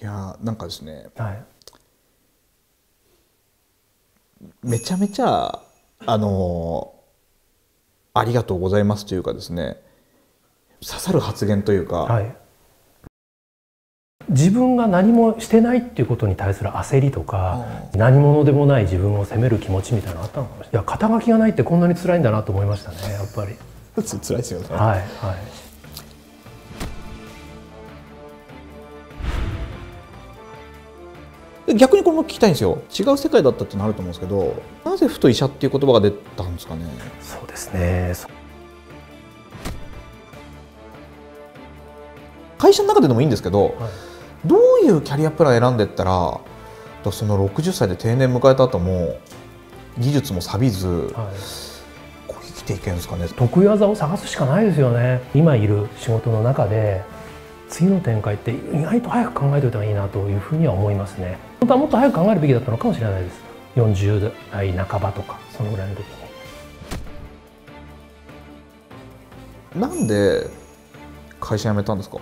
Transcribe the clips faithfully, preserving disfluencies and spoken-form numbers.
いやーなんかですね、 はい、 めちゃめちゃあのーありがとうございますというかですね、刺さる発言というか、 はい、自分が何もしてないっていうことに対する焦りとか、何者でもない自分を責める気持ちみたいなのあったのかもしれない。いや、肩書きがないってこんなに辛いんだなと思いましたね、やっぱり。 つ辛いですよね。 はい、はい。 逆にこれも聞きたいんですよ。違う世界だったってのあると思うんですけど、なぜふと医者っていう言葉が出たんですかね。 そうですね。 会社の中ででもいいんですけど、 はい、 どういうキャリアプラン選んでったらそのろくじゅっさいで定年迎えた後も技術も錆びず、はい、こう生きていけるんですかね。 得意技を探すしかないですよね。今いる仕事の中で次の展開って意外と早く考えておいた方がいいなというふうには思いますね。本当はもっと早く考えるべきだったのかもしれないです。よんじゅうだいなかばとかそのぐらいの時に。 なんで会社辞めたんですか。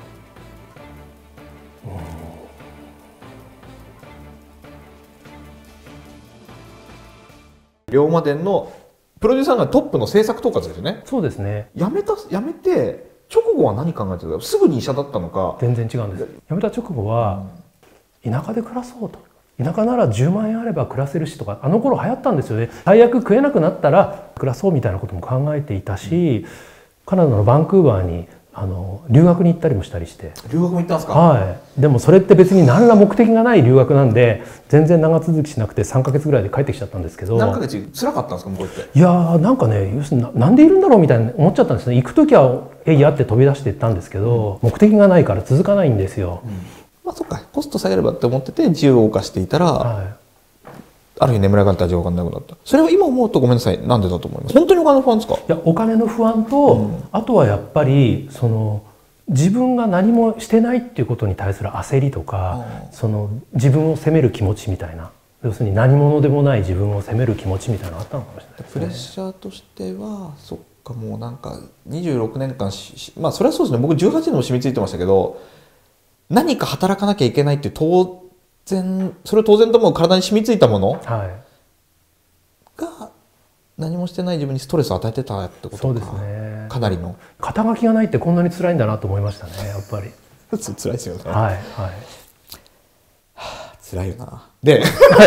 龍馬伝のプロデューサーがトップの制作統括ですよね。 そうですね。 辞めた辞めて直後は何考えてたか、すぐに医者だったのか。 全然違うんです。辞めた直後は、うん、田舎で暮らそうと。田舎ならじゅうまんえんあれば暮らせるしとか、あの頃流行ったんですよね。最悪食えなくなったら暮らそうみたいなことも考えていたし、うん、カナダのバンクーバーにあの留学に行ったりもしたりして。 留学も行ったんですか。 はい。でもそれって別に何ら目的がない留学なんで全然長続きしなくてさんかげつぐらいで帰ってきちゃったんですけど。 何ヶ月辛かったんですか向こうって。 いやーなんかね、要するに な, なんでいるんだろうみたいに思っちゃったんですね。行く時はえいやって飛び出していったんですけど、うん、目的がないから続かないんですよ。うん、 まあそっか、コスト下げればって思ってて自由を謳歌していたら、はい、ある日眠らなかったら時間がなくなった。それは今思うとごめんなさい、なんでだと思います。本当にお金の不安ですか。いやお金の不安と、うん、あとはやっぱりその自分が何もしてないっていうことに対する焦りとか、うん、その自分を責める気持ちみたいな、要するに何者でもない自分を責める気持ちみたいなのあったのかもしれないですね。 プレッシャーとしてはそっか、もうなんかにじゅうろくねんかんし、まあそれはそうですね、僕じゅうはちねんも染みついてましたけど、何か働かなきゃいけないっていう当然、それを当然とも体に染みついたものが何もしてない自分にストレスを与えてたってことか。 そうですね。 かなりの肩書きがないってこんなに辛いんだなと思いましたね、やっぱり。 辛いですよね。 はいはい。 はあ、辛いよな。で、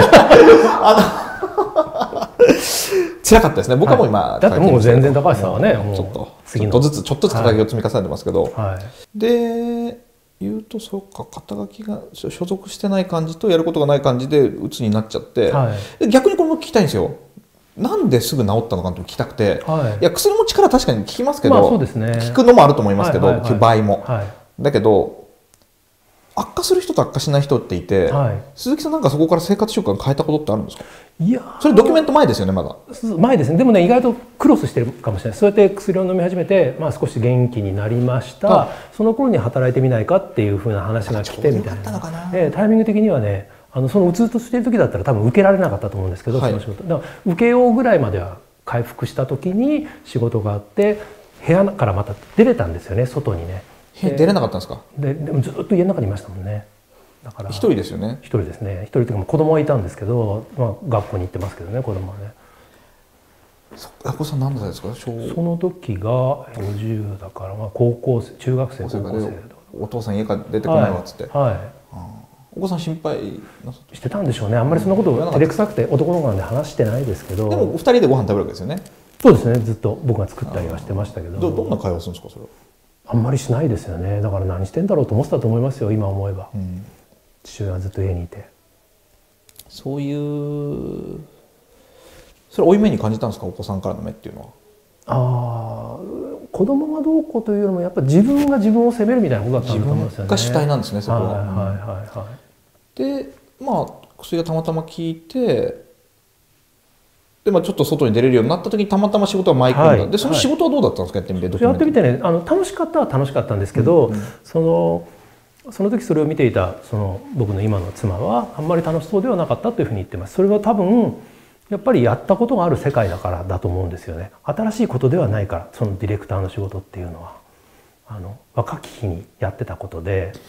あの辛かったですね。僕はもう今、 はい、だってもう全然高橋さんはね、もうちょっとちょっとずつちょっとずつ肩書きを積み重ねてますけど、はいはい、で言うとそうか、肩書きが所属してない感じとやることがない感じで鬱になっちゃって、はい、逆にこれも聞きたいんですよ。なんですぐ治ったのかと聞きたくて、はい、いや薬も力確かに効きますけど、まあそうですね、効くのもあると思いますけど、はいはいはい、効く場合も、はい、だけど悪化する人と悪化しない人っていて、はい、鈴木さんなんかそこから生活習慣変えたことってあるんですか。いやそれドキュメント前ですよね。まだ前ですね。でもね、意外とクロスしてるかもしれない。そうやって薬を飲み始めて、まあ、少し元気になりました、その頃に働いてみないかっていうふうな話が来てみたいな。でタイミング的にはね、あのそのうつうつとしている時だったら多分受けられなかったと思うんですけど、はい、その仕事だから受けようぐらいまでは回復した時に仕事があって部屋からまた出れたんですよね、外にね。 出れなかったんですか。 ででもずっと家の中にいましたもんね。だから一人ですよね。 一人ですね。一人というか子供はいたんですけど、まあ、学校に行ってますけどね、子供はね。 お子さん何歳ですか。 その時がごじゅうだから、まあ、高校生、中学生、高校生。 お父さん家から出てこないわっつって、はいはい、お子さん心配なさってしてたんでしょうね。あんまりそんなこと照れくさくて男の子なんで話してないですけど。 でもふたりでご飯食べるわけですよね。 そうですね。ずっと僕が作ったりはしてましたけど。 ど, どんな会話するんですかそれは。 あんまりしないですよね。だから何してんだろうと思ってたと思いますよ、今思えば。うん、父親はずっと家にいて。 そういうそれ負い目に感じたんですか、お子さんからの目っていうのは。ああ、子供がどうこうというよりもやっぱり自分が自分を責めるみたいなことだったんだと思うんですよね。 自分が主体なんですね、そこは。 はいはいはいはい。 でまあ薬がたまたま効いて、でまあちょっと外に出れるようになった時にたまたま仕事が舞い込んだ、はい、でその仕事はどうだったんですか、はい、やってみて。 やってみてね、あの楽しかったは楽しかったんですけど、うんうん、そのその時それを見ていたその僕の今の妻はあんまり楽しそうではなかったというふうに言ってます。それは多分やっぱりやったことがある世界だからだと思うんですよね。新しいことではないから、そのディレクターの仕事っていうのはあの若き日にやってたことで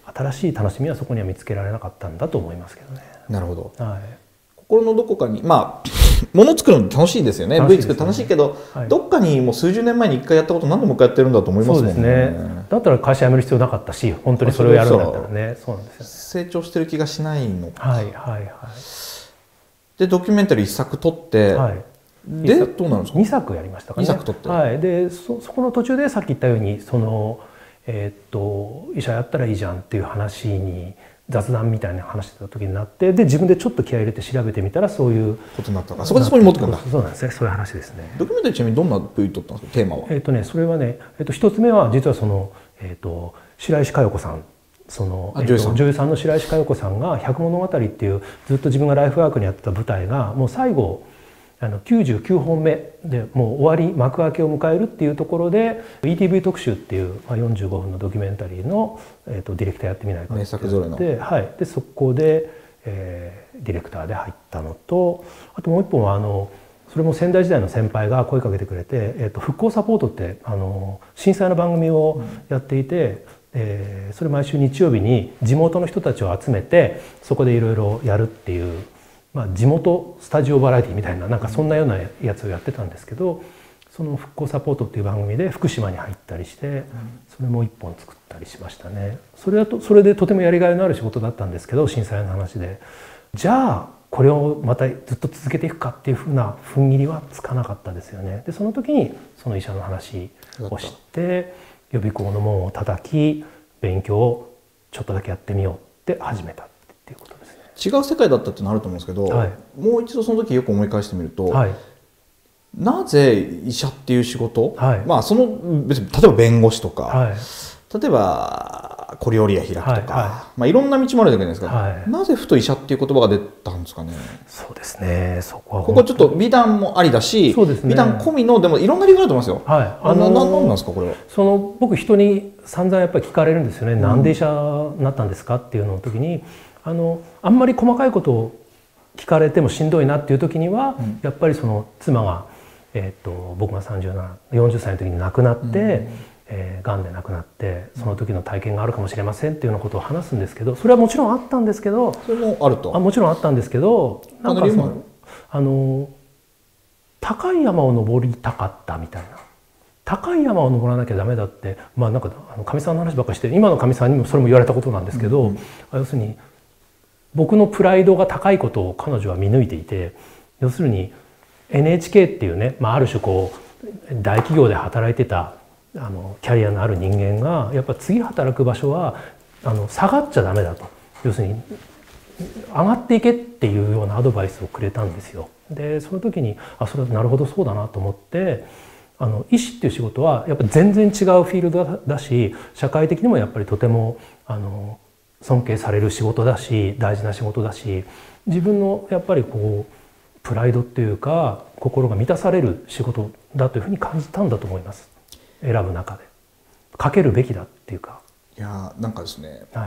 新しい楽しみはそこには見つけられなかったんだと思いますけどね。 なるほど、 はい、 心のどこかにまあ物作るの楽しいですよね。 ブイ 作る楽しいけど、はい、どっかにもう数十年前にいっかいやったこと何でもう一回やってるんだと思いますもんね。 そうですね。だったら会社辞める必要なかったし、本当にそれをやるんだったらね。そうなんですよね。 成長してる気がしないのか。 はいはいはい。 でドキュメンタリーいっさく撮って、はい、でどうなるんですか。 にさくやりましたかね。 にさく撮って、 はい、で そ, そこの途中でさっき言ったようにその、えー、っと医者やったらいいじゃんっていう話に雑談みたいな話してた時になって、で自分でちょっと気合い入れて調べてみたらそういうことになったか。そこでそこに持ってくるんだ。 そうなんですね。そういう話ですね。 ドキュメンタリーちなみにどんな ブイ 撮ったんですか。テーマは。 えー、っとねそれはね、えー、っと一つ目は実はその、えー、っと白石佳代子さん、その女優さん、女優さんの白石佳代子さんが「百物語」っていうずっと自分がライフワークにやってた舞台がもう最後あのきゅうじゅうきゅうほんめでもう終わり幕開けを迎えるっていうところで イーティーブイ 特集っていう、まあ、よんじゅうごふんのドキュメンタリーの、えー、とディレクターやってみないかって名作ぞろいの。 はい、でそこで、えー、ディレクターで入ったのと、あともう一本はあのそれも仙台時代の先輩が声かけてくれて、えー、と復興サポートってあの震災の番組をやっていて、うんえー、それ毎週日曜日に地元の人たちを集めてそこでいろいろやるっていう、まあ、地元スタジオバラエティみたいななんかそんなようなやつをやってたんですけど、その復興サポートっていう番組で福島に入ったりしてそれも一本作ったりしましたね。それだとそれでとてもやりがいのある仕事だったんですけど、震災の話でじゃあこれをまたずっと続けていくかっていうふうな踏ん切りはつかなかったですよね。でその時にその医者の話を知って予備校の門を叩き勉強をちょっとだけやってみようって始めたっていうことですね。 違う世界だったっていうのあると思うんですけど、はい、もう一度その時よく思い返してみると、はい、なぜ医者っていう仕事、はい、まあその別に例えば弁護士とか、はい、例えば小料理屋開くとか、はいはいまあ、いろんな道もあるじゃないですか、はい、なぜふと医者っていう言葉が出たんですかね。 そうですね。そこはここちょっと美談もありだし、そうですね、美談込みのでもいろんな理由があると思いますよ。はい、あの何なんですかこれは。 その僕人に散々やっぱり聞かれるんですよね、うん、なんで医者になったんですかっていうのの時にあのあんまり細かいことを聞かれてもしんどいなっていう時には、うん、やっぱりその妻が、えー、と僕がさんじゅうなな、よんじゅっさいの時に亡くなって、うんえー、がんで亡くなってその時の体験があるかもしれませんっていうようなことを話すんですけど、それはもちろんあったんですけど、 それもあると。 あもちろんあったんですけど、なんかそのあの高い山を登りたかったみたいな。高い山を登らなきゃダメだって、まあなんかかみさんの話ばっかりして今のかみさんにもそれも言われたことなんですけど、うんうん、要するに僕のプライドが高いことを彼女は見抜いていて、要するに エヌエイチケー っていうね、まあ、ある種こう大企業で働いてたあのキャリアのある人間がやっぱ次働く場所はあの下がっちゃダメだと、要するに上がっていけっていうようなアドバイスをくれたんですよ。でその時にあそれはなるほどそうだなと思って、あの医師っていう仕事はやっぱ全然違うフィールド だ, だし社会的にもやっぱりとてもあの尊敬される仕事だし大事な仕事だし、自分のやっぱりこうプライドっていうか心が満たされる仕事だというふうに感じたんだと思います。選ぶ中でかけるべきだっていうか。 いやなんかですね、 はい、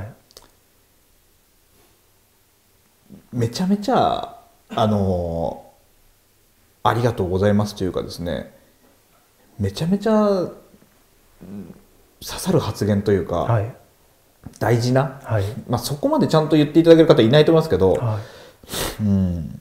めちゃめちゃあのありがとうございますというかですね、めちゃめちゃ刺さる発言というか、はい、大事な、はい、まあそこまでちゃんと言っていただける方いないと思いますけど、はい、うん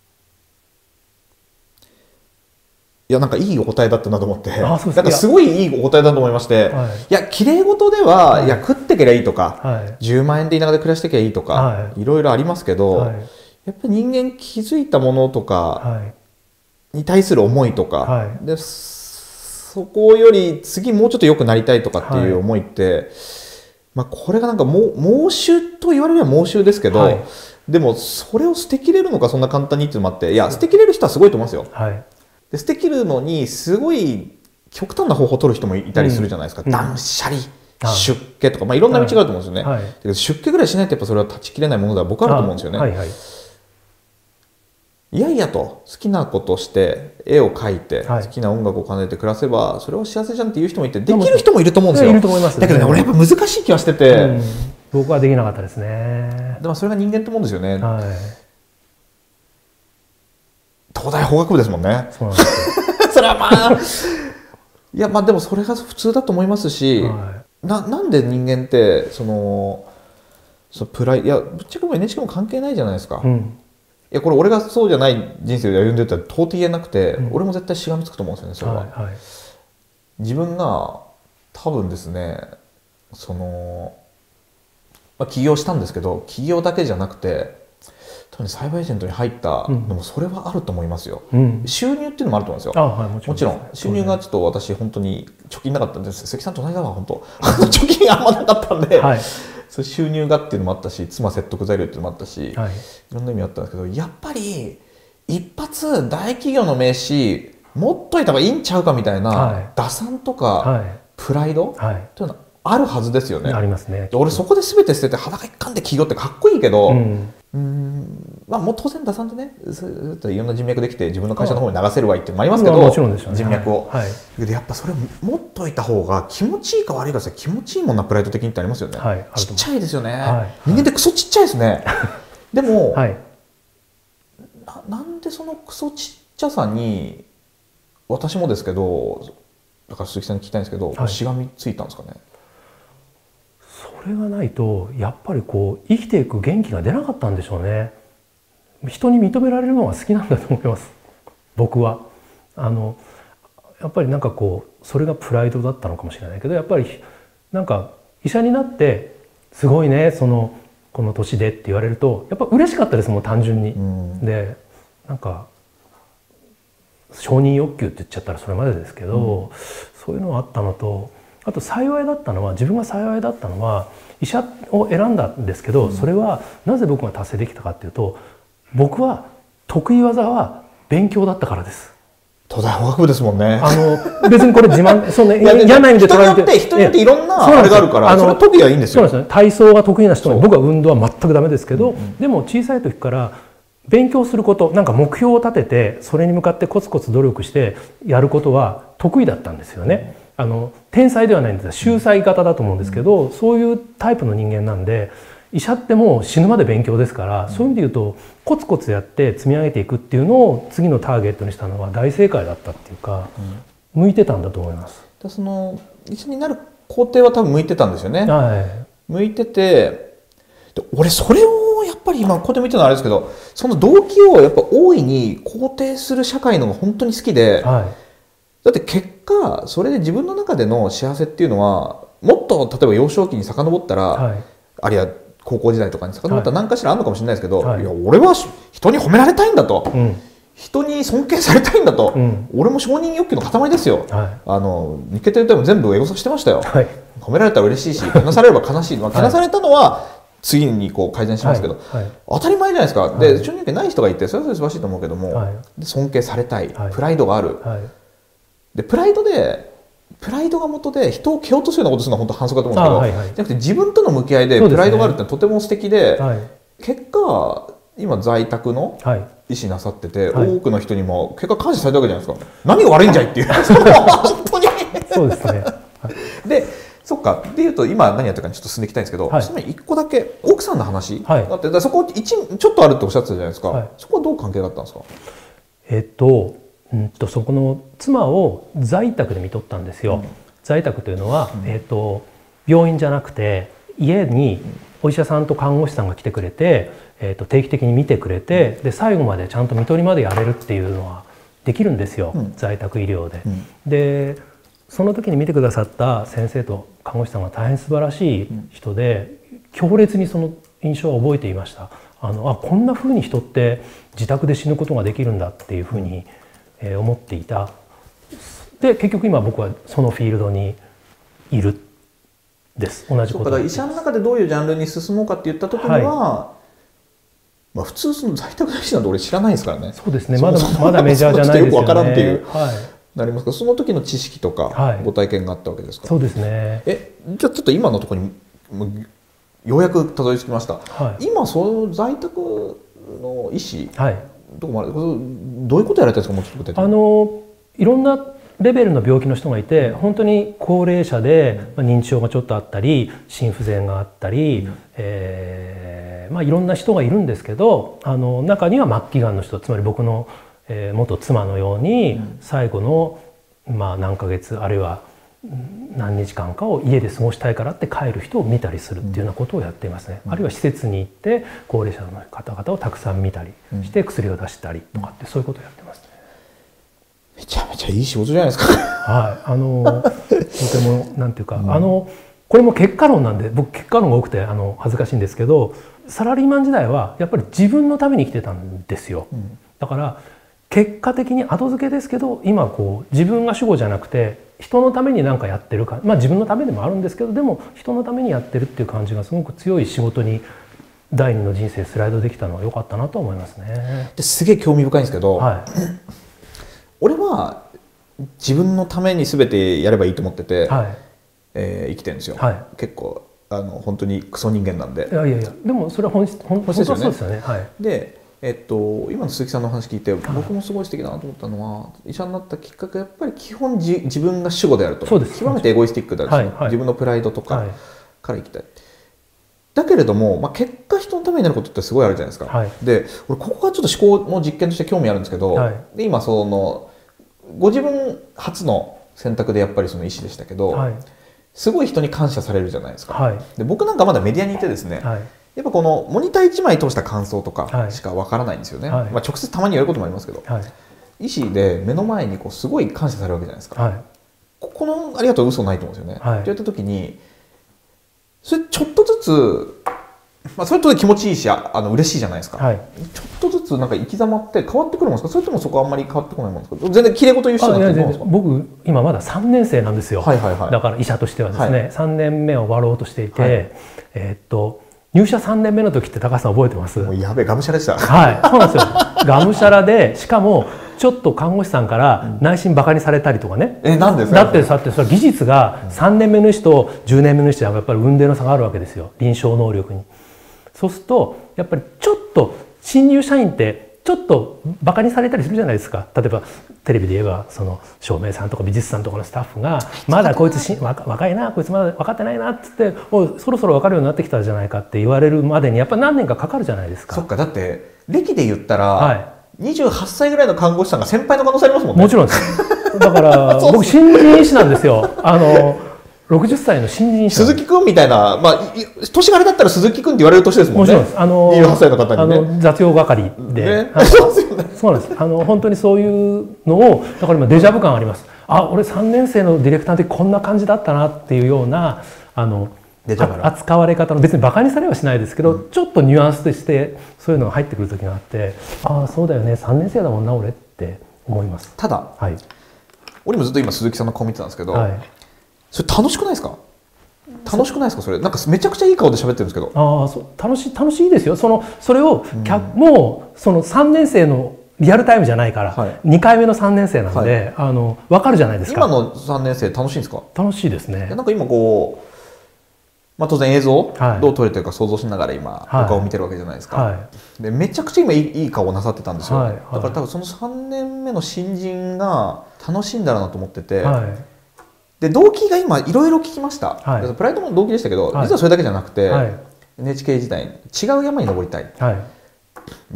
いやなんかいいお答えだったなと思って、なんかすごいいいお答えだと思いまして、はい、いや綺麗事では、はい、いや食ってけりゃいいとか、はい、じゅうまんえんで田舎で暮らしてけりゃいいとか、はい、いろいろありますけど、はい、やっぱり人間気づいたものとかに対する思いとか、はい、でそこより次もうちょっと良くなりたいとかっていう思いって、はいまあ、これがなんかも猛襲と言われれば猛襲ですけど、はい、でもそれを捨てきれるのかそんな簡単にっていうのもあって、いや捨てきれる人はすごいと思うんですよ。はいで捨てきるのにすごい極端な方法を取る人もいたりするじゃないですか、うん、断捨離、うん、出家とか、まあ、いろんな道があると思うんですよね、はいはい、だけど出家ぐらいしないとやっぱそれは断ち切れないものでは僕はあると思うんですよね、はいはい、いやいやと好きなことして絵を描いて、はい、好きな音楽を奏でて暮らせばそれは幸せじゃんっていう人もいてできる人もいると思うんですよ。いると思いますね。だけどね俺やっぱ難しい気はしてて、うん、 僕はできなかったですね。 でもそれが人間と思うんですよね、はい、東大法学部ですもんね。そうなんですよそれはまあいやまあでもそれが普通だと思いますし、はい、な, なんで人間ってそのそうプライいやぶっちゃけも エヌエイチケー も関係ないじゃないですか。 うん、 いやこれ俺がそうじゃない人生を歩んでたら到底言えなくて、うん、俺も絶対しがみつくと思うんですよねそれは、はいはい、自分が多分ですねその、まあ、起業したんですけど起業だけじゃなくて多分サイバーエージェントに入ったのもそれはあると思いますよ、うん、収入っていうのもあると思うんですよ、はい、もちろん、もちろん収入がちょっと私本当に貯金なかったんです関さんと同じだわ本当貯金あんまなかったんで、はい、そ収入がっていうのもあったし妻説得材料っていうのもあったし、はい、いろんな意味あったんですけどやっぱり一発大企業の名刺持っといた方がいいんちゃうかみたいな、はい、打算とか、はい、プライド、はい、というのはあるはずですよね。 ありますね。 俺そこで全て捨てて裸一貫で起業ってかっこいいけど、うん、うーんまあもう当然打算でねずっといろんな人脈できて自分の会社の方に流せるわいっていうのもありますけど、 もちろんでしょうね、 人脈を、 はいはい、でやっぱそれ持っといた方が気持ちいいか悪いか気持ちいいもんなプライド的にってありますよね、はい、ちっちゃいですよね、はい、人間ってクソちっちゃいですねでも、はい、な, なんでそのクソちっちゃさに私もですけどだから鈴木さんに聞きたいんですけど、はい、しがみついたんですかね。 それがないとやっぱりこう生きていく元気が出なかったんでしょうね。人に認められるのが好きなんだと思います僕は。あのやっぱりなんかこうそれがプライドだったのかもしれないけどやっぱりなんか医者になってすごいねそのこの年でって言われるとやっぱ嬉しかったですもん単純に。うん、でなんか承認欲求って言っちゃったらそれまでですけど、うん、そういうのがあったのとあと幸いだったのは自分が幸いだったのは医者を選んだんですけど、うん、それはなぜ僕が達成できたかっていうと僕は得意技は勉強だったからです。 東大法学部ですもんね。 あの別にこれ自慢そんな嫌な意味で捉えて人によっていろんなあれがあるからそれは得意はいいんですよ。 そうなんですね。体操が得意な人も僕は運動は全くダメですけど、うんうん、でも小さい時から勉強することなんか目標を立ててそれに向かってコツコツ努力してやることは得意だったんですよね。あの天才ではないんですが秀才型だと思うんですけど、そういうタイプの人間なんで医者ってもう死ぬまで勉強ですから、そういう意味で言うとコツコツやって積み上げていくっていうのを次のターゲットにしたのは大正解だったっていうか、向いてたんだと思います。 その医者になる工程は多分向いてたんですよね。はい、向いててで俺それをやっぱり今ここで見てるのはあれですけどその動機をやっぱ大いに肯定する社会のが本当に好きで、はい、だって結果それで自分の中での幸せっていうのはもっと例えば幼少期に遡ったら、はい、あるいは高校時代とかに遡ったら何かしらあるのかもしれないですけど、はい、いや俺は人に褒められたいんだと、うん、人に尊敬されたいんだと、うん、俺も承認欲求の塊ですよ、はい、あの日経テレビでも全部エゴサしてましたよ、はい、褒められたら嬉しいしけなされれば悲しい、まあ、けなされたのは次にこう改善しますけど、はいはい、当たり前じゃないですか、はい、で承認欲求ない人がいてそれはそれ素晴らしいと思うけども、はい、で尊敬されたい、はい、プライドがある、はい、でプライドでプライドが元で人を蹴落とすようなことするのは本当反則だと思うんですけど、はいはい、じゃなくて自分との向き合いでプライドがあるってとても素敵で、はい、結果今在宅の医師なさってて、はい、多くの人にも結果感謝されたわけじゃないですか。何が悪いんじゃいっていう本当にそうですね、はい、 でそっかでいうと今何やってるかにちょっと進んでいきたいんですけど、はい、その前にいっこだけ奥さんの話があって、はい、そこ一ちょっとあるっておっしゃってたじゃないですか、はい、そこはどう関係があったんですか。 えっとうんとそこの妻を在宅で見とったんですよ、うん、在宅というのは、うんえー、と病院じゃなくて家にお医者さんと看護師さんが来てくれて、えー、と定期的に見てくれて、うん、で最後までちゃんと看取りまでやれるっていうのはできるんですよ、うん、在宅医療で、うん、でその時に見てくださった先生と看護師さんが大変素晴らしい人で、うん、強烈にその印象を覚えていました。あのあこんな風に人って自宅で死ぬことができるんだっていう風にえー、思っていた。で結局今僕はそのフィールドにいるです。同じことだから医者の中でどういうジャンルに進もうかって言った時には、はいまあ、普通その在宅医師なんて俺知らないですからね。 そうですねまだまだメジャーじゃないですよね。よくわからんっていう、 はい、なりますか。その時の知識とかご体験があったわけですか。はい、 そうですね。 えじゃあちょっと今のところにようやくたどり着きました。はい、今その在宅の医師、はいどこまでどういうことやられてるんですか。もうちょっとあのいろんなレベルの病気の人がいて本当に高齢者で、まあ、認知症がちょっとあったり心不全があったり、うんえーまあ、いろんな人がいるんですけどあの中には末期がんの人つまり僕の、えー、元妻のように最後の、まあ、何ヶ月あるいは何日間かを家で過ごしたいからって帰る人を見たりするっていうようなことをやっていますね、うん、あるいは施設に行って高齢者の方々をたくさん見たりして薬を出したりとかってそういうことをやってますね。 めちゃめちゃいい仕事じゃないですか。 はい、あのとてもなんていうか、うん、あのこれも結果論なんで僕結果論が多くてあの恥ずかしいんですけど、サラリーマン時代はやっぱり自分のために生きてたんですよ、うん、だから結果的に後付けですけど今こう自分が主語じゃなくて人のために何かやってるか、まあ自分のためでもあるんですけどでも人のためにやってるっていう感じがすごく強い仕事に第二の人生スライドできたのは良かったなと思いますね。 ですげえ興味深いんですけど、はい、俺は自分のために全てやればいいと思ってて、はい、えー、生きてるんですよ、はい、結構あの本当にクソ人間なんで。 いやいやいやでもそれは本質本質ですよね。そうですよね、はい、 でえっと、今の鈴木さんの話聞いて僕もすごい素敵だなと思ったのは、医者になったきっかけはやっぱり基本じ自分が主語であると、極めてエゴイスティックである、はいはい、自分のプライドとかから生きたい、はい、だけれども、まあ、結果人のためになることってすごいあるじゃないですか、はい、で俺ここがちょっと思考の実験として興味あるんですけど、はい、で今そのご自分初の選択でやっぱりその医師でしたけど、はい、すごい人に感謝されるじゃないですか、はい、で僕なんかまだメディアにいてですね、はい、やっぱこのモニターいちまい通した感想とかしかわからないんですよね、はい、まあ直接たまに言われることもありますけど、はい、医師で目の前にこうすごい感謝されるわけじゃないですか、はい、ここのありがとう嘘ないと思うんですよね、はい、って言った時にそれちょっとずつ、まあ、それと気持ちいいしあの嬉しいじゃないですか、はい、ちょっとずつなんか生き様って変わってくるもんですか、それともそこあんまり変わってこないもんですか、全然きれい事言う人なんてどうですか。 僕今まださんねん生なんですよ、はいはいはい、だから医者としてはですね、はい、さんねんめを終わろうとしていて、はい、えー、っと入社さんねんめの時って高橋さん覚えてます？ もうやべえがむしゃらでした。 はい、そうなんですよ。がむしゃらで、しかもちょっと看護師さんから内心バカにされたりとかね。 え、なんですか？ だってさってそれ技術がさんねんめの医師とじゅうねんめの医師ではやっぱり雲泥の差があるわけですよ。臨床能力に。そうするとやっぱりちょっと新入社員ってちょっとバカにされたりするじゃないですか。例えばテレビで言えばその照明さんとか美術さんとかのスタッフがまだこいつし若若いなこいつまだ分かってないなっつっておいそろそろ分かるようになってきたじゃないかって言われるまでにやっぱり何年かかかるじゃないですか。 そっか、だって歴で言ったら、はい、にじゅうはっさいぐらいの看護師さんが先輩の可能性ありますもんね。 もちろんです。だから僕新人医師なんですよ。あのろくじゅっさいの新人医師鈴木くんみたいな、まあ、年があれだったら鈴木くんって言われる年ですもんね。 もちろんです。あのにじゅうはっさいの方にね、 あの雑用係で、ね、そうですよね。そうなんです。あの本当にそういうのをだから今デジャブ感あります。あ、俺さんねん生のディレクターの時こんな感じだったなっていうようなあの扱われ方の別にバカにされはしないですけど、うん、ちょっとニュアンスとしてそういうのが入ってくる時があって、ああそうだよねさんねん生だもんな俺って思います。 ただ、はい、俺もずっと今鈴木さんの顔見てたんですけど。はい、それ楽しくないですか？楽しくないですか？それなんかめちゃくちゃいい顔で喋ってるんですけど。 ああ、そう楽しい楽しいですよ。そのそれを、うん、もうそのさんねん生のリアルタイムじゃないから、はい、にかいめのさんねん生なので、はい、あの分かるじゃないですか。 今のさんねん生楽しいんですか？ 楽しいですね。 なんか今こう、まあ、当然映像、はい、どう撮れてるか想像しながら今、はい、お顔を見てるわけじゃないですか、はい、でめちゃくちゃ今いい、いい顔をなさってたんですよ、はいはい、だから多分そのさんねんめの新人が楽しいんだろうなと思ってて、はい、で動機が今いろいろ聞きました、はい、プライドも動機でしたけど、はい、実はそれだけじゃなくて、はい、エヌエイチケー 時代に違う山に登りたい、はい、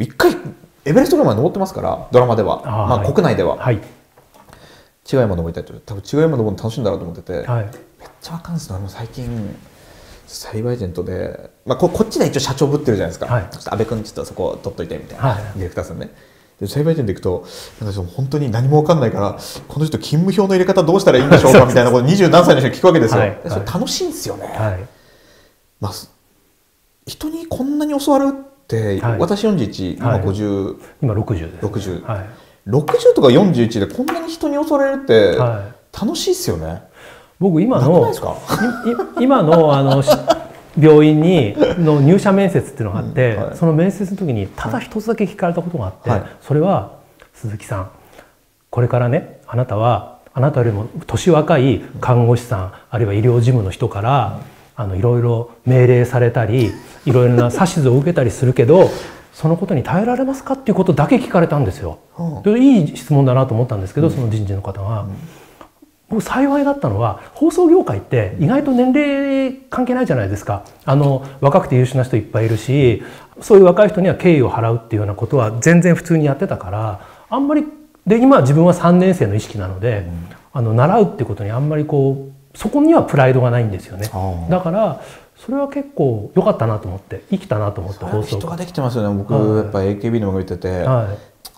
一回エベレストぐらいまで登ってますからドラマでは、まあ、はい、国内では、はい、違う山登りたいって多分違う山登るの楽しいんだろうと思ってて、はい、めっちゃわかんないですよ。最近サイバーエージェントで、まあ、こ, こっちで一応社長ぶってるじゃないですか、はい、安倍君ちょっとそこ取っといてみたいな、はい、ディレクターさんね。でサイバーエージェント行くとなんか本当に何も分かんないからこの人勤務表の入れ方どうしたらいいんでしょうかみたいなこと二十何歳の人に聞くわけですよ、はい、それ楽しいんですよね、はい、まあ、人にこんなに教わるって、はい、私よんじゅういち、今ごじゅう、 今ろくじゅうです、 ろくじゅう、はい、ろくじゅうとかよんじゅういちでこんなに人に教われるって楽しいですよね。 僕今の今のあの病院にの入社面接っていうのがあって、うん、はい、その面接の時にただ一つだけ聞かれたことがあって、はい、それは鈴木さんこれからねあなたはあなたよりも年若い看護師さんあるいは医療事務の人から、うん、あのいろいろ命令されたりいろいろな指図を受けたりするけどそのことに耐えられますかっていうことだけ聞かれたんですよ。うん、いい質問だなと思ったんですけど、その人事の方が。うん、僕幸いだったのは放送業界って意外と年齢関係ないじゃないですか。あの若くて優秀な人いっぱいいるしそういう若い人には敬意を払うっていうようなことは全然普通にやってたからあんまりで今自分はさんねん生の意識なので、うん、あの習うっていうことにあんまりこうそこにはプライドがないんですよね。だからそれは結構良かったなと思って生きたなと思って放送人ができてますよね。僕、はい、やっぱ エーケービー の番組見てて、はい、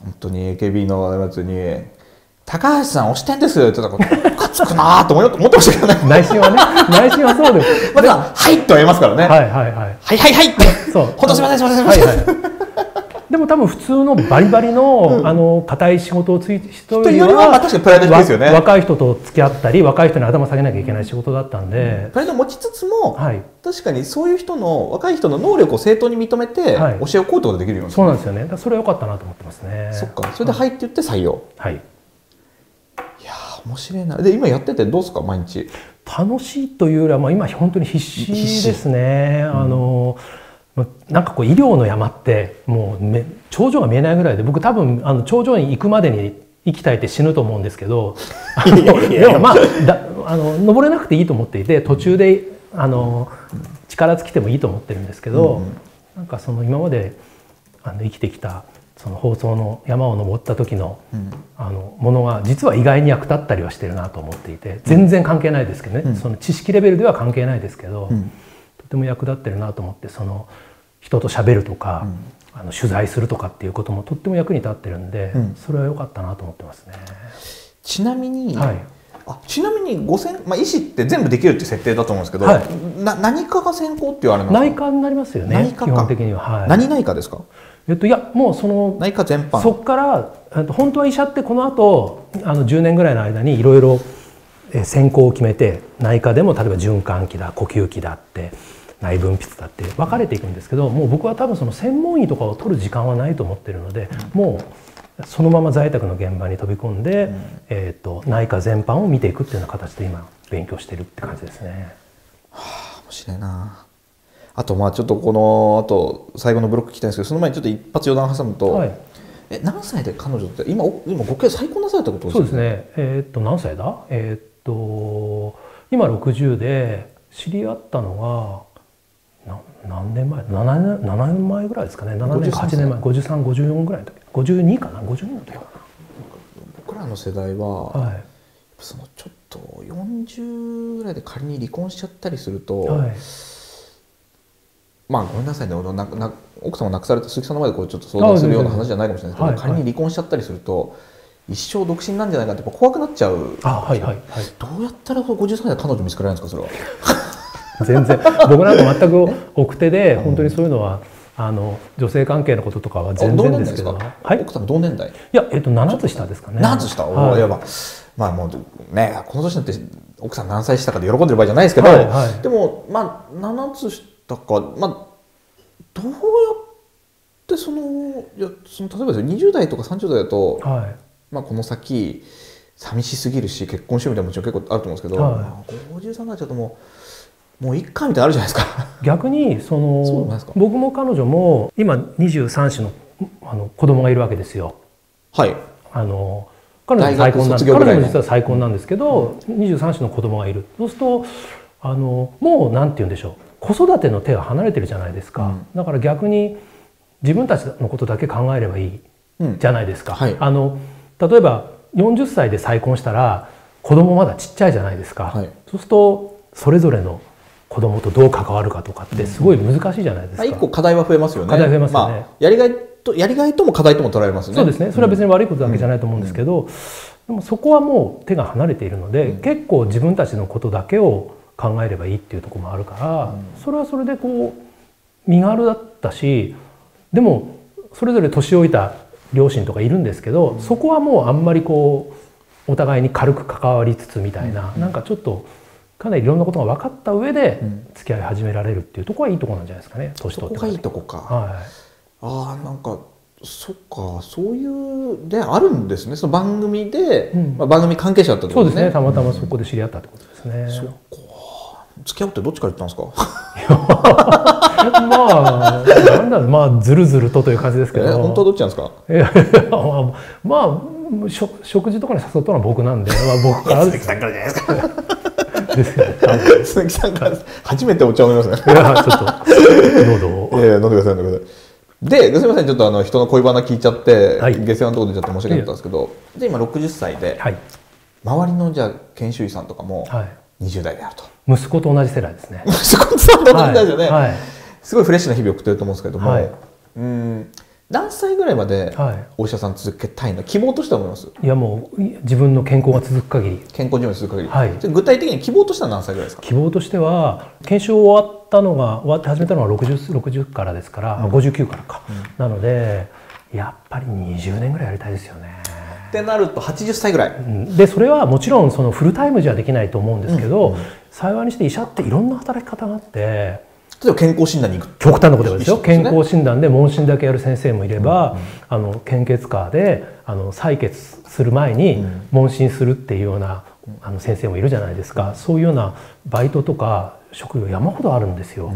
本当に エーケービー のやつに「高橋さん推してんですよ」って言ってたらかつくなーと思ってましたけどね。内心はね内心はそうでもまだ「はい」って言いますからね。 はいはいはいはいはいはいってそう本当すみませんすみませんすみません。 でも多分普通のバリバリの、うん、あの固い仕事をついて人よりは、 まあ確かにプライド低いですよね。 若い人と付き合ったり若い人に頭下げなきゃいけない仕事だったんで、 うん、プライド持ちつつも、はい、確かにそういう人の若い人の能力を正当に認めて、はい、教えをこうってことができるようになる、 そうなんですよね。だそれは良かったなと思ってますね。 そっか、それで「はい」って言って採用。 はい。 いやー面白いな。で今やっててどうですか毎日。 楽しいというよりは、まあ、今本当に必死ですね。あの、うん、なんかこう医療の山ってもうめ頂上が見えないぐらいで、僕多分あの頂上に行くまでに息絶えて死ぬと思うんですけど、でもまあだあの登れなくていいと思っていて、途中であの力尽きてもいいと思ってるんですけど、うん、なんかその今まであの生きてきたその放送の山を登った時の、うん、あのものが実は意外に役立ったりはしてるなと思っていて、全然関係ないですけどね、うん、その知識レベルでは関係ないですけど、うん、とても役立ってるなと思って、その人と喋るとか、うん、あの取材するとかっていうこともとっても役に立ってるんで、うん、それは良かったなと思ってますね。 ちなみに、はい、あちなみにごせん、まあ、医師って全部できるって設定だと思うんですけど、はい、な何科が専攻って言われますか。 内科になりますよね。基本的には、はい、 何内科ですか。 えっと、いやもうその内科全般、 そこから本当は医者ってこのあとあのじゅうねんぐらいの間にいろいろ専攻を決めて、内科でも例えば循環器だ呼吸器だって内分泌だって分かれていくんですけど、もう僕は多分その専門医とかを取る時間はないと思ってるので、うん、もうそのまま在宅の現場に飛び込んで、うん、えーと内科全般を見ていくっていうような形で今勉強してるって感じですね。 はあ、面白いな。あとまあちょっとこのあと最後のブロック聞きたいんですけど、その前にちょっと一発余談挟むと、はい、え何歳で彼女って今今ご結婚再婚なされたことですか。 そうですね。えっと何歳だ？えっと今ろくじゅうで知り合ったのがな何年前？ななねんななねんまえぐらいですかね。ななねんかはちねんまえ、ごじゅうさん、ごじゅうよんぐらいの時、ごじゅうにかな、ごじゅうにの時かな。 僕らの世代は、はい、そのちょっとよんじゅうぐらいで仮に離婚しちゃったりすると。はい、まあごめんなさいね、なな奥様を亡くされた鈴木さんの前でこうちょっと相談するような話じゃないかもしれないですけど、はい、仮に離婚しちゃったりすると一生独身なんじゃないかってやっぱ怖くなっちゃう。あ、はいはいはい、どうやったらごじゅうさんさいで彼女見つけられるんですかそれは。 全然僕なんか全く奥手で、本当にそういうのはあの女性関係のこととかは全然ですけど、 はい、奥様同年代。いや、えっとななつ下ですかね。 ななつ下、はい、いやまあ、まあもうねこの年になって奥さん何歳下かで喜んでる場合じゃないですけど、はいはい、でもまあななつ下だから、まあ、どうやってそのいやその例えばですよにじゅう代とかさんじゅう代だと、はい、まあこの先寂しすぎるし結婚しようみたいなもちろん結構あると思うんですけど、はいまあ、ごじゅうさんになっちゃうともうもういっかみたいなのあるじゃないですか。 逆にそのそうなんですか。僕も彼女も今にじゅうさん子のあの子供がいるわけですよ。はい。あの彼女再婚なん彼女も実は再婚なんですけど、うん、にじゅうさん子の子供がいる。そうするとあのもうなんて言うんでしょう。子育ての手が離れてるじゃないですか、うん、だから逆に自分たちのことだけ考えればいいじゃないですか、うんはい、あの例えばよんじゅっさいで再婚したら子供まだちっちゃいじゃないですか、はい、そうするとそれぞれの子供とどう関わるかとかってすごい難しいじゃないですか、うん、 一個課題は増えますよね。 課題増えますよね、まあ、 やりがいとやりがいとも課題とも捉えますね。 そうですね。それは別に悪いことだけじゃないと思うんですけど、うん、でもそこはもう手が離れているので、うん、結構自分たちのことだけを考えればいいっていうところもあるから、うん、それはそれでこう身軽だったし、でもそれぞれ年老いた両親とかいるんですけど、うん、そこはもうあんまりこうお互いに軽く関わりつつみたいな、うん、なんかちょっとかなりいろんなことが分かった上で付き合い始められるっていうところはいいところなんじゃないですかね。年取ってから。そこがいいとこか。はい、 ああなんかそっかそういうであるんですね。その番組で、うんまあ、番組関係者だったってことですね。 そうですね。たまたまそこで知り合ったってことですね。うん、そっか。 付き合うってどっちから言ったんですか。 まあなんだろう、まあずるずるとという感じですけど。 え本当はどっちなんですか。 いやまあ、まあ、食事とかに誘ったのは僕なんで、まあ、僕からです。鈴木さんからじゃないですか。ですよね。 鈴木さんから初めてお茶を飲みますね。 いやちょっと喉を。 いや飲んでください飲んでください。ですみませんちょっとあの人の恋バナ聞いちゃって、はい、下世話のところでちゃって申し訳なかったんですけど、で今ろくじゅっさいで、はい、周りのじゃあ研修医さんとかも、はい、 にじゅう代であると。 息子と同じ世代ですね。 息子さんと同じ世代ですよね、 はいはい、すごいフレッシュな日々を送ってると思うんですけども、はい、 うん何歳ぐらいまでお医者さん続けたいの、希望としては思います？ いやもう自分の健康が続く限り、 健康寿命続く限り、 はい、 具体的に希望としては何歳ぐらいですか？ 希望としては研修終わったのが終わって始めたのがろくじゅう、ろくじゅうからですから、うん、ごじゅうきゅうからか、うん、なのでやっぱりにじゅうねんぐらいやりたいですよね。 ってなるとはちじゅっさいぐらい、うん、 でそれはもちろんそのフルタイムじゃできないと思うんですけど、うんうん、幸いにして医者っていろんな働き方があって、 例えば健康診断に行く、 極端なことですよ、健康診断で問診だけやる先生もいれば、うんうん、あの献血カーであの採血する前に問診するっていうような、うん、あの先生もいるじゃないですか、うん、そういうようなバイトとか職業山ほどあるんですよ、うん、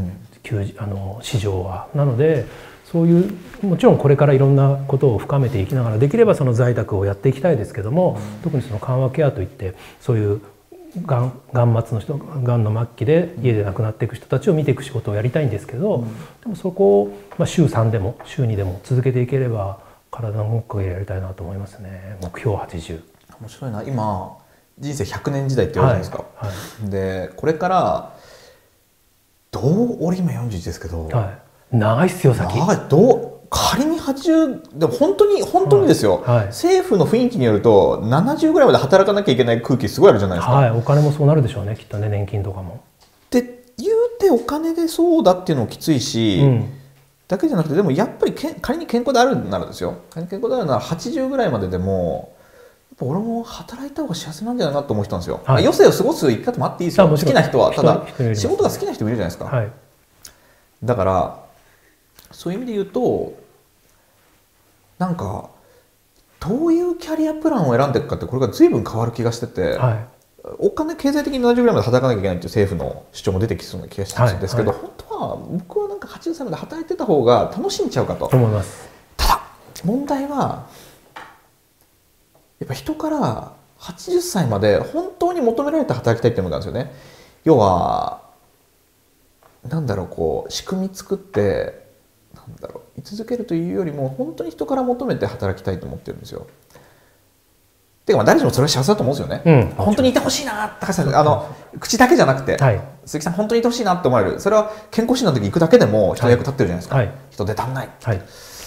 あの市場は。なのでそういうもちろんこれからいろんなことを深めていきながらできればその在宅をやっていきたいですけども、うん、特にその緩和ケアといってそういうがん、がん末の人、がんの末期で家で亡くなっていく人たちを見ていく仕事をやりたいんですけど、うん、でもそこを、まあ、週さんでも週にでも続けていければ体の動く限りやりたいなと思いますね。目標はちじゅう。 面白いな。今人生ひゃくねん時代って言われるじゃないですか、はいはい、でこれからどう俺今よんじゅういちですけど、はい、 長いっすよ先。 長い。どう仮にはちじゅうでも本当に本当にですよ、はいはい、政府の雰囲気によるとななじゅうぐらいまで働かなきゃいけない空気すごいあるじゃないですか、 はい、お金もそうなるでしょうねきっとね、年金とかも。 で言うてお金でそうだっていうのもきついし、うん、だけじゃなくてでもやっぱりけ仮に健康であるならですよ、仮に健康であるならはちじゅうぐらいまででもやっぱ俺も働いた方が幸せなんじゃないかなと思ってたんですよ、はい、まあ、余生を過ごす生き方もあっていいですよ、好きな人は。ただ仕事が好きな人もいるじゃないですか、はい、だからそういう意味で言うとなんかどういうキャリアプランを選んでいくかってこれが随分変わる気がしてて、はい、お金経済的にななじゅうぐらいまで働かなきゃいけないっていう政府の主張も出てきそうな気がしたんですけど、はいはい、本当は僕はなんかはちじゅっさいまで働いてた方が楽しんじゃうかと思います。 ただ問題はやっぱ人からはちじゅっさいまで本当に求められて働きたいっていうのがあるんですよね。要はなんだろう、こう仕組み作ってなんだろう居続けるというよりも本当に人から求めて働きたいと思ってるんですよ。てかまあ誰しもそれは幸せだと思うんですよね、うん、本当にいてほしいな、高橋さん、あの口だけじゃなくて、はい、鈴木さん本当にいてほしいなって思える、それは健康診断の時行くだけでも人の役立ってるじゃないですか、はい、人手足んない、はい、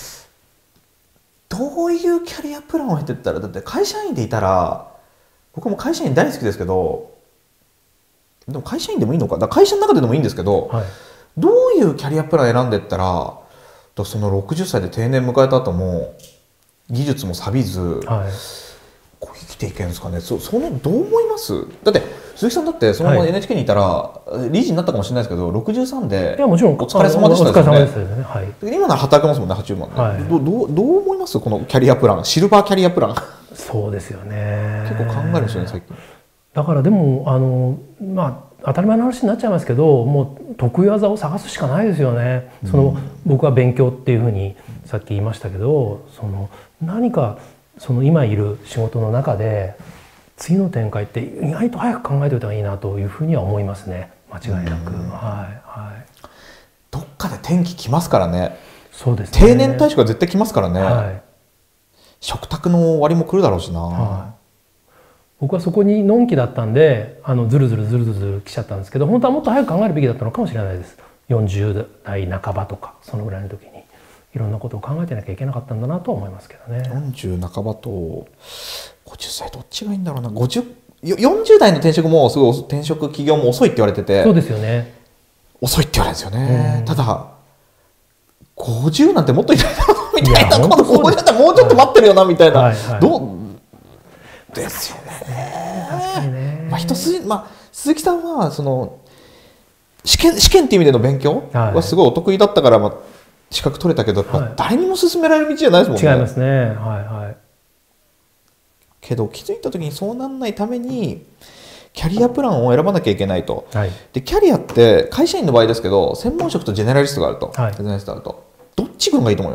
どういうキャリアプランを経てったら、だって会社員でいたら僕も会社員大好きですけど、でも会社員でもいいのか、だから会社の中ででもいいんですけど、はい、どういうキャリアプラン選んでいったらそのろくじゅっさいで定年迎えた後も技術も錆びず、はい、こう生きていけるんですかね。 そ, そのどう思います？だって鈴木さんだってそのまま エヌエイチケー にいたら、はい、理事になったかもしれないですけどろくじゅうさんでいやもちろんお疲れ様でしたですよね。 お疲れ様ですよね、はい、 今なら働けますもんねはちじゅうまんで、はい、ど, ど, うどう思います？このキャリアプラン、シルバーキャリアプランそうですよね、 結構考えるんですよね最近。 だからでもあのまあ当たり前の話になっちゃいますけど、もう得意技を探すしかないですよね。その、うん、僕は勉強っていうふうにさっき言いましたけど、その何かその今いる仕事の中で次の展開って意外と早く考えておいた方がいいなというふうには思いますね、間違いなく、はいはい、 どっかで転機来ますからね。 そうですね、 定年退職が絶対来ますからね、はい、食卓の終わりも来るだろうしな、はい、 僕はそこにのんきだったんであのずるずるずるずる来ちゃったんですけど、本当はもっと早く考えるべきだったのかもしれないです。よんじゅう代半ばとかそのぐらいの時にいろんなことを考えてなきゃいけなかったんだなと思いますけどね。 よんじゅう半ばとごじゅっさいどっちがいいんだろうな。ごじゅうよんじゅう代の転職もすごい転職企業も遅いって言われてて、 そうですよね、 遅いって言われるんですよね、うん、ただごじゅうなんてもっといないだろうみたいな、今度ごじゅうだったらもうちょっと待ってるよなみたいな、はいはいはい、どうですよね。確かにね。まあ一筋、まあ鈴木さんはその試験試験っていう意味での勉強はすごいお得意だったから、まあ資格取れたけど、はい、誰にも勧められる道じゃないですもんね。 違いますね。はいはい。 けど気づいた時にそうならないためにキャリアプランを選ばなきゃいけないと。はい、でキャリアって会社員の場合ですけど専門職とジェネラリストがあると。はい、ジェネラリストがあると。どっち軍がいいと思います？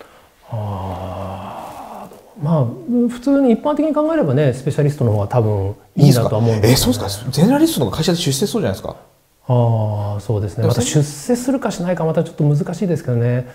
あまあ普通に一般的に考えればねスペシャリストの方が多分いいなとは思うんですけど、ね、 えー、そうですか。ジェネラリストの方が会社で出世そうじゃないですか。 ああそうですね。また出世するかしないかまたちょっと難しいですけどね。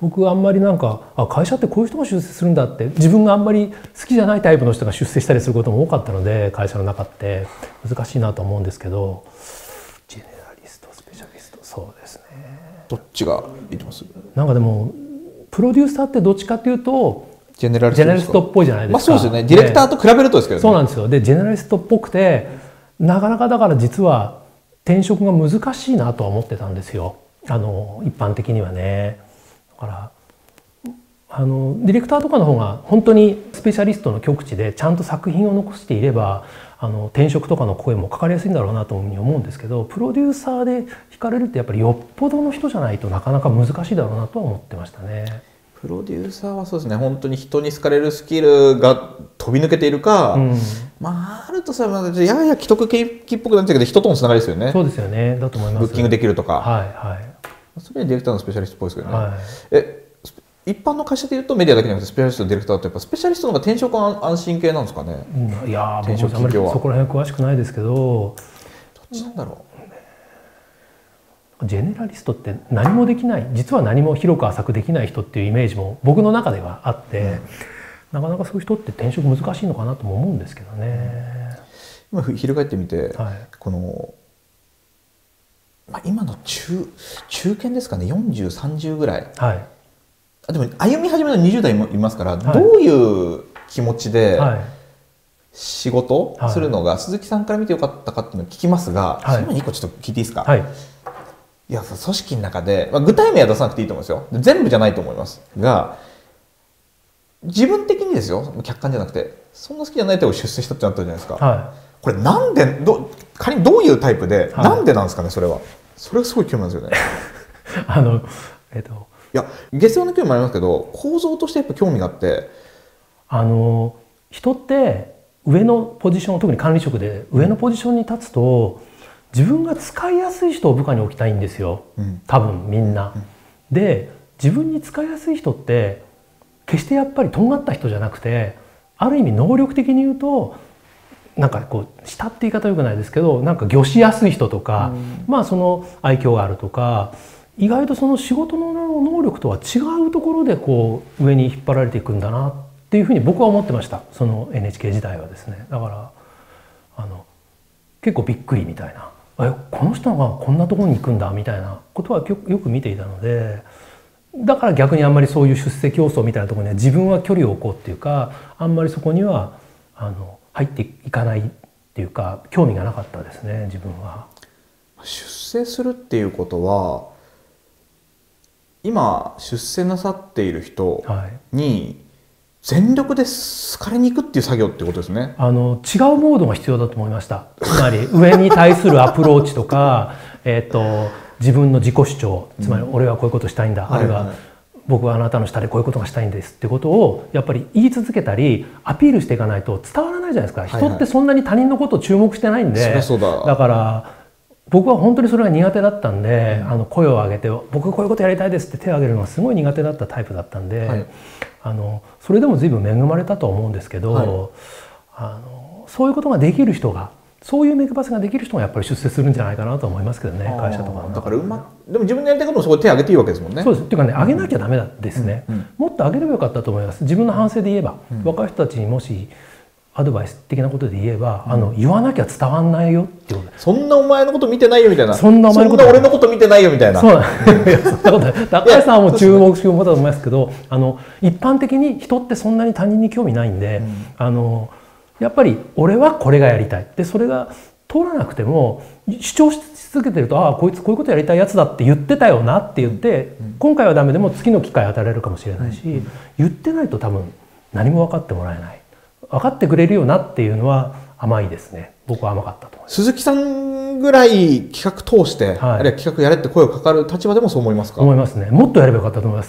僕あんまりなんかあ会社ってこういう人が出世するんだって自分があんまり好きじゃないタイプの人が出世したりすることも多かったので会社の中って難しいなと思うんですけど、ジェネラリストスペシャリストそうですね。 どっちがいきます？ なんかでもプロデューサーってどっちかというとジェネラリストジェネラリストっぽいじゃないですか。 まあそうですよね。ディレクターと比べるとですけどね。 そうなんですよ。でジェネラリストっぽくてなかなかだから実は転職が難しいなとは思ってたんですよ。あの一般的にはね。だからあのディレクターとかの方が本当にスペシャリストの極致でちゃんと作品を残していればあの転職とかの声もかかりやすいんだろうなというふうに思うんですけど、プロデューサーで惹かれるってやっぱりよっぽどの人じゃないとなかなか難しいだろうなとは思ってましたね。 プロデューサーはそうですね、本当に人に好かれるスキルが飛び抜けているか、うん、まああるとさやや既得権益っぽくなっちゃうけど人とのつながりですよね。 そうですよね。だと思います。 ブッキングできるとか、 はいはい、 それはディレクターのスペシャリストっぽいですけどね、 はい、 え一般の会社でいうとメディアだけじゃなくてスペシャリストとディレクターってやっぱスペシャリストの方が転職安心系なんですかね。 うん、いや僕もあんまりそこら辺詳しくないですけど、 どっちなんだろう。ジェネラリストって何もできない、実は何も広く浅くできない人っていうイメージも僕の中ではあって、うん、なかなかそういう人って転職難しいのかなとも思うんですけどね。 今翻ってみて、はい、この、まあ、今の中中堅ですかね、よんじゅう、さんじゅうぐらい、はい、でも歩み始めのにじゅう代もいますから、はい、どういう気持ちで仕事するのが鈴木さんから見てよかったかっていうのを聞きますが、はい、その前にいっこちょっと聞いていいですか。はい、いや組織の中で、まあ、具体名は出さなくていいと思うんですよ。全部じゃないと思いますが、自分的にですよ、客観じゃなくてそんな好きじゃないタイプを出世したってなったじゃないですか、はい、これなんでど仮にどういうタイプで、はい、なんでなんですかね。それはそれがすごい興味なんですよね。 あのえっといや月曜の興味もありますけど構造としてやっぱ興味があって、 あの人って上のポジション、特に管理職で上のポジションに立つと自分が使いやすい人を部下に置きたいんですよ、うん、多分みんな、うん、で自分に使いやすい人って決してやっぱりとんがった人じゃなくて、ある意味能力的に言うとなんかこう下って言い方よくないですけど、なんか御しやすい人とか、うん、まあその愛嬌があるとか、意外とその仕事の能力とは違うところでこう上に引っ張られていくんだなっていうふうに僕は思ってました。その エヌエイチケー 時代はですね。だからあの結構びっくりみたいな、えこの人がこんなところに行くんだみたいなことはよく見ていたので、だから逆にあんまりそういう出世競争みたいなところには自分は距離を置こうっていうか、あんまりそこにはあの入っていかないっていうか興味がなかったですね、自分は。 出世するっていうことは今出世なさっている人に全力で好かれに行くっていう作業ってことですね。 あの違うモードが必要だと思いました。つまり上に対するアプローチとかえと自分の自己主張、つまり俺はこういうことしたいんだ、うん、あるいは僕はあなたの下でこういうことがしたいんですってことをやっぱり言い続けたりアピールしていかないと伝わらないじゃないですか。人ってそんなに他人のことを注目してないんで、はいはい、 そりゃそうだ。 だから僕は本当にそれが苦手だったんで、うん、あの声を上げて僕こういうことやりたいですって手を挙げるのがすごい苦手だったタイプだったんで、はい、あのそれでも随分恵まれたと思うんですけど、はい、あのそういうことができる人が、そういう目配せができる人がやっぱり出世するんじゃないかなと思いますけどね、会社とかの。 だからうまでも自分のやりたいこともそこで手を挙げていいわけですもんね。 そうです。っていうかね、上げなきゃダメだですね、うんうん、もっと上げればよかったと思います。自分の反省で言えば、うん、若い人たちにもしアドバイス的なことで言えば、うん、あの言わなきゃ伝わんないよっていうことです。 そんなお前のこと見てないよみたいな。 そんなお前のことそんな俺のこと見てないよみたいな。 そうなんそんなこと高橋さんはもう注目しようもだと思いますけど、あの一般的に人ってそんなに他人に興味ないんで、うん、あのやっぱり俺はこれがやりたいで、それが通らなくても主張し続けてると、ああこいつこういうことやりたいやつだって言ってたよなって言って、うん、今回はダメでも次の機会与えられるかもしれないし、うん、言ってないと多分何も分かってもらえない。分かってくれるよなっていうのは甘いですね。僕は甘かったと思います。 鈴木さんぐらい企画通して、はい、あるいは企画やれって声をかかる立場でもそう思いますか？ 思いますね。もっとやればよかったと思います。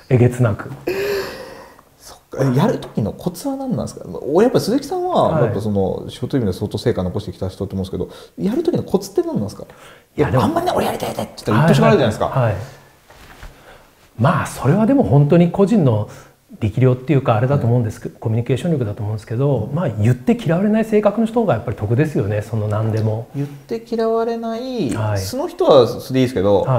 えげつなく。 そっか。やる時のコツは何なんですか？やっぱ鈴木さんは、はい、やっぱその仕事意味で相当成果残してきた人と思うんですけど、やる時のコツって何なんですか？いやあんまりね俺やりたいやりたいって言ったら言ってしまうじゃないですか。はいはいはい、 まあそれはでも本当に個人の力量っていうかあれだと思うんですけど、コミュニケーション力だと思うんですけど、まあ言って嫌われない性格の人がやっぱり得ですよね。その何でも言って嫌われない、はい、素の人は素でいいですけど、は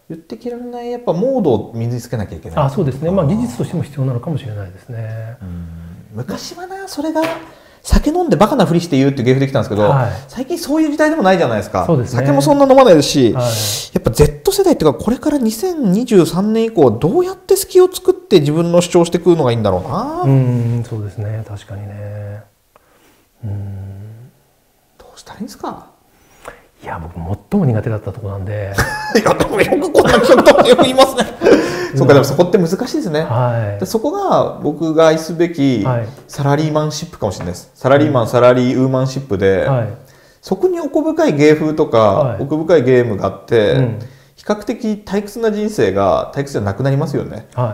言ってきられないやっぱモードを身につけなきゃいけない。 あ、そうですね。まあ技術としても必要なのかもしれないですね。 うん、昔はな、それが酒飲んでバカなふりして言うっていう芸風できたんですけど、はい、最近そういう時代でもないじゃないですか。 そうですね、 酒もそんな飲まないですし、はい、やっぱ Z 世代っていうかこれからにせんにじゅうさんねん以降どうやって隙を作って自分の主張してくるのがいいんだろうな。 うん、そうですね、確かにね。うん、 どうしたらいいんですか。 いや、僕最も苦手だったところなんでいや、でもよくこんなことよく言いますねそうか、でもそこって難しいですね、はい、でそこが僕が愛すべきサラリーマンシップかもしれないです。サラリーマン、サラリーウーマンシップで、はい、そこに奥深い芸風とか、はい、奥深いゲームがあって、うん、比較的退屈な人生が退屈じゃなくなりますよね、 はい、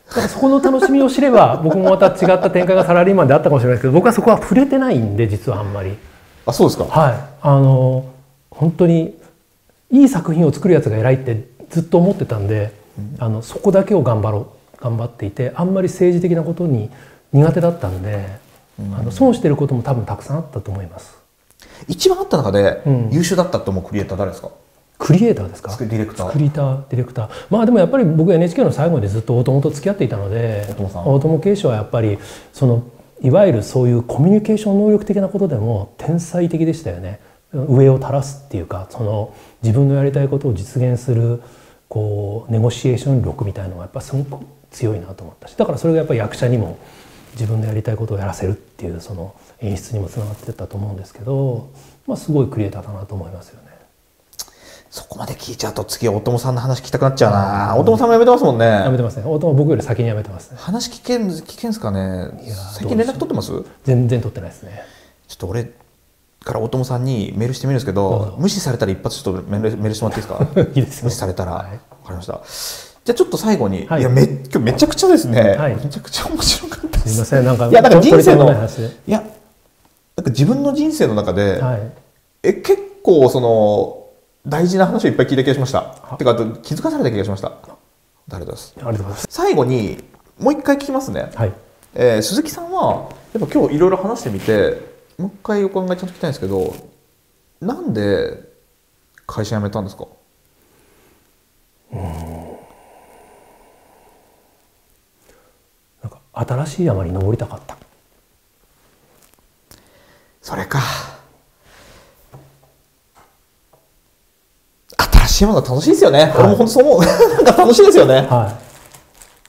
だからそこの楽しみを知れば僕もまた違った展開がサラリーマンであったかもしれないですけど、僕はそこは触れてないんで、実はあんまり。 あ、そうですか。 はい、あの本当にいい作品を作るやつが偉いってずっと思ってたんで、うん、あのそこだけを頑張ろう頑張っていて、あんまり政治的なことに苦手だったんで、うん、あの損してることも多分たくさんあったと思います。 一番あった中で優秀だったと思うクリエイター誰ですか。 クリエイターですか。 ディレクター。 クリエイター、ディレクター。まあでもやっぱり僕 エヌエイチケー の最後までずっと大友と付き合っていたので、大友圭司はやっぱりそのいわゆるそういうコミュニケーション能力的なことでも天才的でしたよね。上を垂らすっていうか、その自分のやりたいことを実現するこうネゴシエーション力みたいなのがやっぱすごく強いなと思ったし、だからそれがやっぱり役者にも自分のやりたいことをやらせるっていうその演出にもつながってったと思うんですけど、まあ、すごいクリエイターだなと思いますよね。 そこまで聞いちゃうと次大友さんの話聞きたくなっちゃうな。大友さんも辞めてますもんね。 辞めてますね。大友僕より先に辞めてますね。 話聞けん聞けんすかね。最近連絡取ってます？ 全然取ってないですね。 ちょっと俺から大友さんにメールしてみるんですけど、無視されたら一発ちょっとメールメールしてもらっていいですか？いいですよ。無視されたら、はい、分かりました。じゃあちょっと最後に、はい、いやめ今日めちゃくちゃですね、はい、めちゃくちゃ面白かったです。 すみません、なんかいやなんか人生のいやなんか自分の人生の中で、はい、え結構その大事な話をいっぱい聞いた気がしました。てか気づかされた気がしました。ありがとうございます。 ありがとうございます。 最後にもう一回聞きますね。はい、えー、鈴木さんはやっぱ今日いろいろ話してみて。もう一回お考えちゃんと聞きたいんですけど、なんで会社辞めたんですか？ うん、なんか新しい山に登りたかった。 それか。新しい山が楽しいですよね。はい、俺も本当そう思う。なんか楽しいですよね。はい、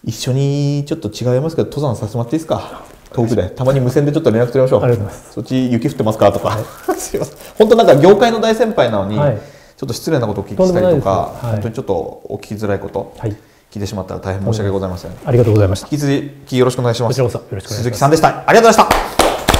一緒にちょっと違いますけど登山させてもらっていいですか？遠くでたまに無線でちょっと連絡取りましょう。ありがとうございます。そっち雪降ってますかとか、はい、すいません。本当なんか業界の大先輩なのに、はい、ちょっと失礼なことをお聞きしたりとか、はい、本当にちょっとお聞きづらいこと、はい、聞いてしまったら大変申し訳ございません。 ありがとうございました。 引き続きよろしくお願いします。 こちらこそよろしくお願いします。 鈴木さんでした。ありがとうございました。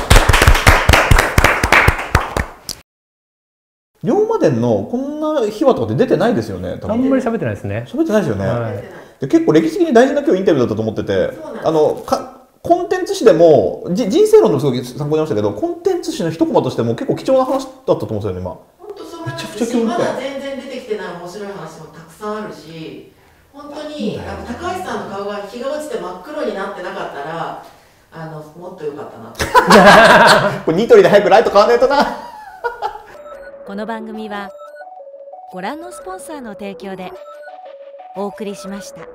龍馬伝のこんな秘話とかって出てないですよね。 あんまり喋ってないですね。 喋ってないですよね。はい、で結構歴史的に大事な今日インタビューだったと思ってて、あのかコンテンツ誌でも人生論でもすごい参考になりましたけど、コンテンツ誌の一コマとしても結構貴重な話だったと思うんですよね。今本当そうなんですし、まだ全然出てきてない面白い話もたくさんあるし、本当に高橋さんの顔が日が落ちて真っ黒になってなかったらあのもっと良かったなってこれニトリで早くライト買わないとなこの番組はご覧のスポンサーの提供でお送りしました。